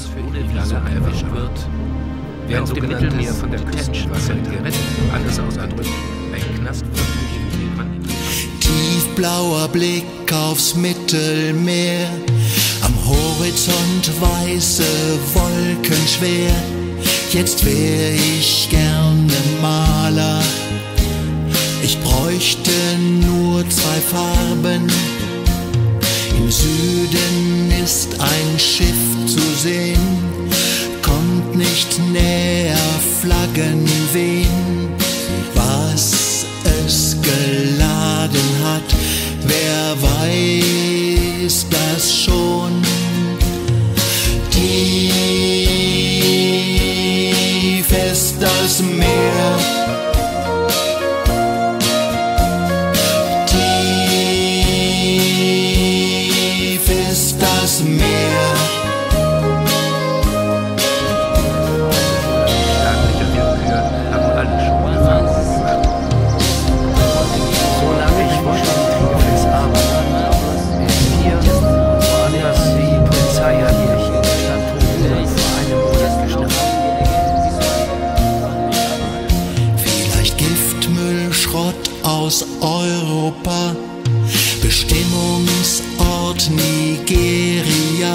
für ewig lange erwischt wird, wer auf dem Mittelmeer von der Küstenwache gerettet, alles ausgedrückt, ein Knast für den man Tiefblauer Blick aufs Mittelmeer, am Horizont weiße Wolken schwer. Jetzt wär ich gerne Maler, ich bräuchte nur 2 Farben. Im Süden ist ein Schiff zu sehen, kommt nicht näher, Flaggen wehen. Was es geladen hat, wer weiß das schon? Tief ist das Meer, tief ist das Meer. staatliche Willkür haben alle schon Erfahrung gemacht. Solange ich Washington Kriegerfels arbeite, hier woanders die Polizei hat die Stadt vor einem Monat geschnappt. Vielleicht Giftmüll, Schrott aus Europa, Bestimmungsort Nigeria,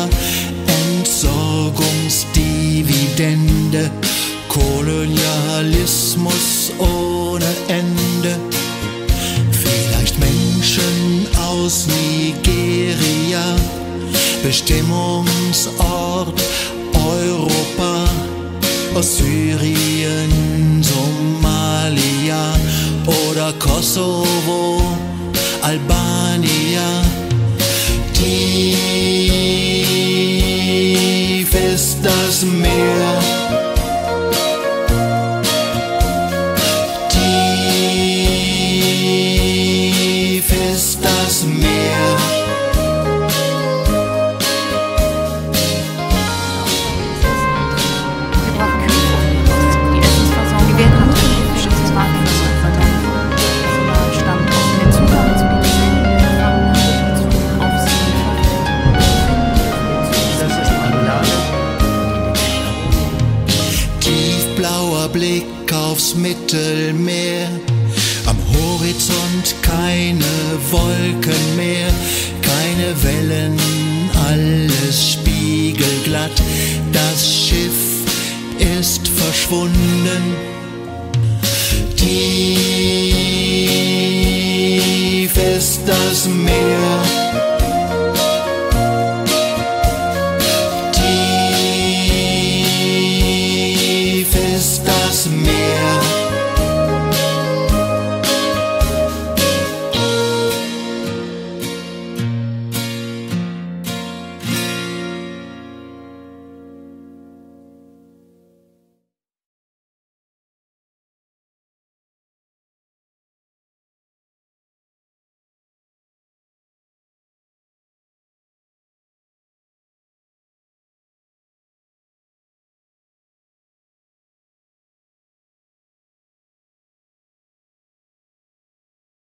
Entsorgungsdividende, Kolonialismus ohne Ende. Vielleicht Menschen aus Nigeria, Bestimmungsort Europa, aus Syrien, Somalia oder Kosovo, Albania. Tief ist das Meer, tief ist das Meer. Wir brauchen Kühe. Die Essensversorgung, die werden haben bestimmtes Warenversorgung. Das stammt aus der Zugabe zu den Das ist Marmelade. Tiefblauer Blick aufs Mittelmeer, am Horizont keine Wolken mehr, keine Wellen, alles spiegelglatt. Das Schiff ist verschwunden. Tief ist das Meer,